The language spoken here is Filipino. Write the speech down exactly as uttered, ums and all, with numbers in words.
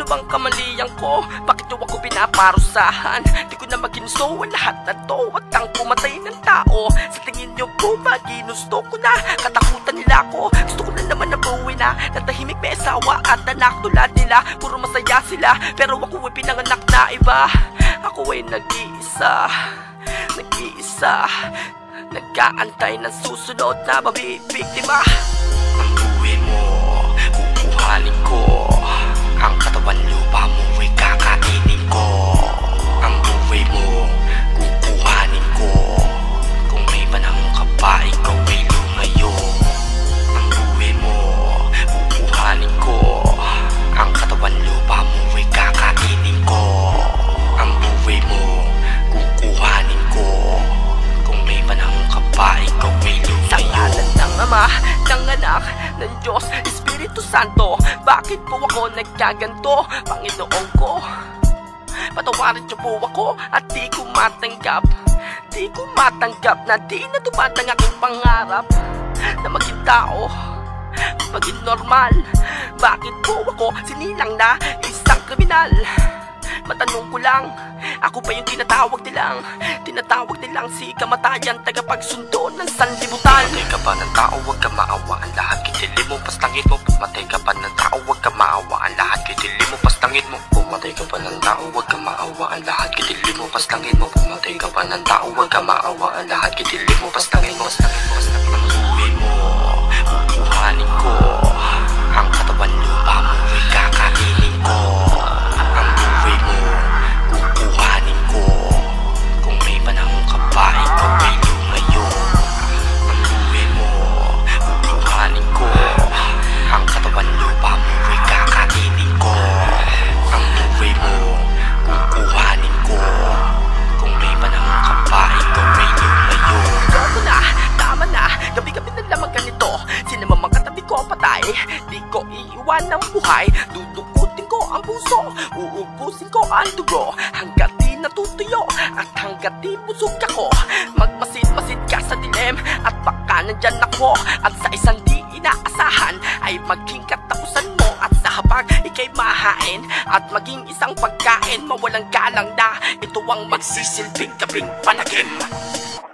bang kamalian ko? Bakit yung ako pinaparusahan? Di ko na maginso ang lahat na to at ang pumatay ng tao. Sa tingin nyo po ba ginusto ko na? Katakutan nila ako, gusto ko na naman na buwi na. Natahimik may asawa at anak tulad nila. Puro masaya sila, pero ako ay pinanganak na iba. Ako ay nag-iisa, nag-iisa, nag-aantay ng susunod na mabibiktima. Ang buhay mo, kukuhanin ko. Ang katawan lupa mo ay kakainin ko. Ang buhay mo, kukuhanin ko. Kung may panahon ka pa, ikaw ay lumayo. Ang buhay mo, kukuhanin ko. Ang katawan lupa mo ay kakainin ko. Ang buhay mo, kukuhanin ko. Kung may panahon ka pa, ikaw ay lumayo. Sa ngalan ng Ama, ng Anak, ng Diyos, Espiritu Santo, bakit po ako nagkaganto? Panginoon ko, patawarin niyo po ako at di ko matanggap. Di ko matanggap na di na dumatang aking pangarap na maging tao, maging normal. Bakit po ako sinilang na isang kriminal? Matanong ko lang, ako ba yung tinatawag nilang Tinatawag nilang si kamatayan, tagapagsundo ng sanlibutan. Pumatay ka pa ng tao, huwag ka maawaan. Lahat kitili mo, pastangin mo. Pumatay ka pa ng tao, huwag ka maawaan. Lahat kitili mo, pastangin mo. Pumatay ka pa ng tao, huwag ka maawaan. Lahat kitili mo, pastangin mo. Pumatay ka pa ng tao, huwag ka maawaan. Lahat kitili mo, pastangin mo. Ang buhay mo, kukuhanin ko. Ang katawan lupa mo ay kakainin ko. Ang buhay mo, kukuhanin ko. Kung may panahon ka pa, ikaw ay lumayo. Ang buhay mo, kukuhanin ko. Ang katawan lupa mo ay kakainin ko. Ang buhay mo, kukuhanin ko. Kung may panahon ka pa, ikaw ay lumayo. Ayoko na, tama na, gabi-gabi na lamang ganito. Sino man mga katabi ko patay, di ko iiwan ng buhay. Dudukutin ko ang puso, uubusin ko ang dugo. Hanggat di natutuyo at hanggat di busog ako. Magmasid-masid ka sa dilim at baka nandyan ako. At sa isang di inaasahan ay maging katapusan mo. At sa habang ikay mahain at maging isang pagkain, mawalang galang na ito ang magsisilbing gabing panagin.